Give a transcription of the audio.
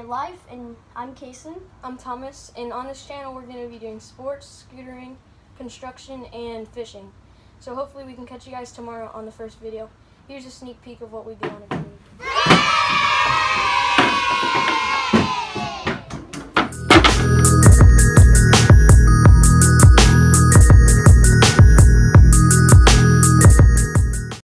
life, and I'm Kason. I'm Thomas, and on this channel we're going to be doing sports, scootering, construction, and fishing. So hopefully we can catch you guys tomorrow on the first video. Here's a sneak peek of what we do on a week.